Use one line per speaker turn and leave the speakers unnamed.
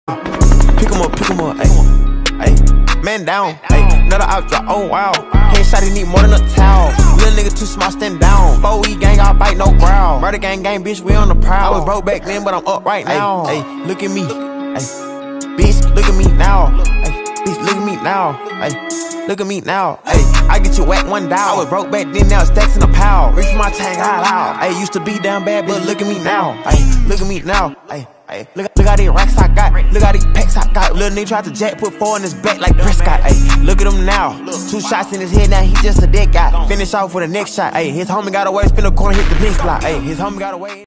Pick 'em up, ayy. Man down, ayy. Another out drop, oh wow. Headshot, he need more than a towel. Little nigga too small, stand down. 4E gang, I bite, no growl. Murder gang, bitch, we on the prowl. I was broke back then, but I'm up right now. Ayy, look at me, ayy. Bitch, look at me now. Ayy, bitch, look at me now. Ayy, look at me now. Ayy, I get you whack one down. I was broke back then, now stacks in a pile. Reach for my tank, out loud. Ayy, used to be down bad, but look at me now. Ayy, look at me now. Ayy. Ay, look how these racks I got, look how these packs I got. Little nigga tried to jack, put 4 in his back like Prescott. Ay, look at him now, 2 shots in his head, now he just a dead guy. Finish off with the next shot. Ay, his homie got away, spin the corner, hit the next block. Ay, his homie got away.